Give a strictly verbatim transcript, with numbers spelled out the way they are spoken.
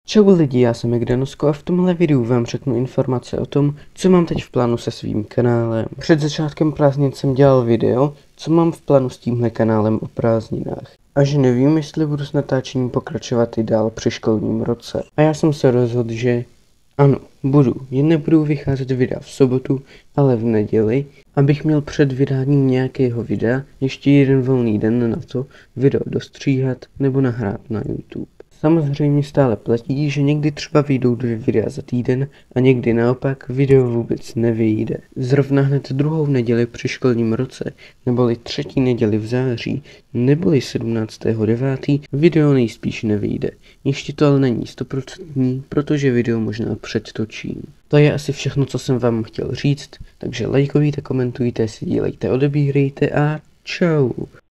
Čau lidi, já jsem Egdanosko a v tomhle videu vám řeknu informace o tom, co mám teď v plánu se svým kanálem. Před začátkem prázdnin jsem dělal video, co mám v plánu s tímhle kanálem o prázdninách. A že nevím, jestli budu s natáčením pokračovat i dál při školním roce. A já jsem se rozhodl, že ano, budu. Jen nebudou vycházet videa v sobotu, ale v neděli, abych měl před vydáním nějakého videa ještě jeden volný den na to video dostříhat nebo nahrát na YouTube. Samozřejmě stále platí, že někdy třeba vyjdou dvě videa za týden a někdy naopak video vůbec nevyjde. Zrovna hned druhou neděli při školním roce, neboli třetí neděli v září, neboli sedmnáctého devátého video nejspíš nevyjde. Ještě to ale není stoprocentní, protože video možná předtočím. To je asi všechno, co jsem vám chtěl říct, takže lajkujte, komentujte, sdílejte, odebírejte a čau.